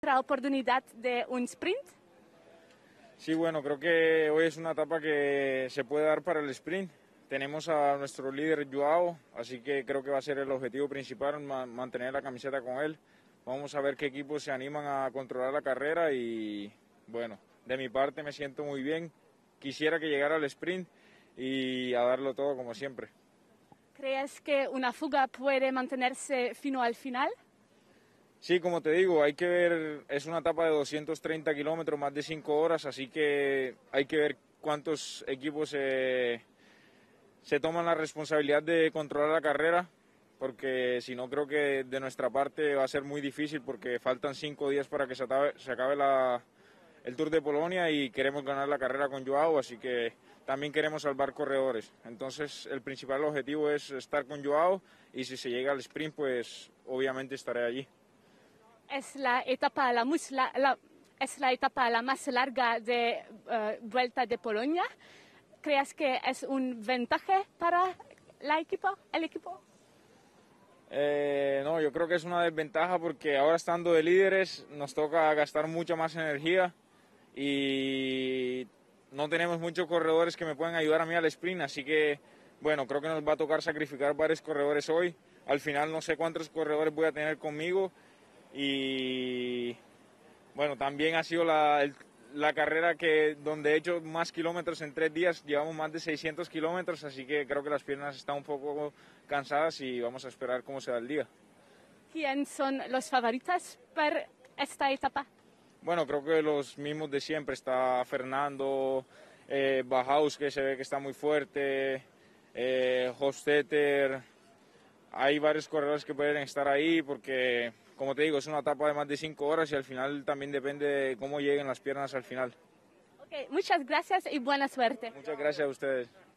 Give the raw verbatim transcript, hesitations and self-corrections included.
otra oportunidad de un sprint? Sí, bueno, creo que hoy es una etapa que se puede dar para el sprint. Tenemos a nuestro líder Joao, así que creo que va a ser el objetivo principal, mantener la camiseta con él. Vamos a ver qué equipos se animan a controlar la carrera y, bueno, de mi parte me siento muy bien. Quisiera que llegara al sprint y a darlo todo como siempre. ¿Crees que una fuga puede mantenerse fino al final? Sí, como te digo, hay que ver, es una etapa de doscientos treinta kilómetros, más de cinco horas, así que hay que ver cuántos equipos se, se toman la responsabilidad de controlar la carrera, porque si no creo que de nuestra parte va a ser muy difícil porque faltan cinco días para que se acabe, se acabe la, el Tour de Polonia y queremos ganar la carrera con Joao, así que también queremos salvar corredores. Entonces el principal objetivo es estar con Joao y si se llega al sprint pues obviamente estaré allí. Es la etapa la, la, la, es la etapa la más larga de uh, Vuelta de Polonia. ¿Crees que es un ventaja para la equipo, el equipo? Eh, no, yo creo que es una desventaja porque ahora estando de líderes nos toca gastar mucha más energía y no tenemos muchos corredores que me puedan ayudar a mí al sprint, así que bueno, creo que nos va a tocar sacrificar varios corredores hoy. Al final no sé cuántos corredores voy a tener conmigo y bueno, también ha sido la, el, la carrera que donde he hecho más kilómetros en tres días, llevamos más de seiscientos kilómetros, así que creo que las piernas están un poco cansadas y vamos a esperar cómo se da el día. ¿Quién son los favoritos para esta etapa? Bueno, creo que los mismos de siempre, está Fernando, eh, Bahaus, que se ve que está muy fuerte, eh, Hofstetter, hay varios corredores que pueden estar ahí porque, como te digo, es una etapa de más de cinco horas y al final también depende de cómo lleguen las piernas al final. Okay, muchas gracias y buena suerte. Muchas gracias a ustedes.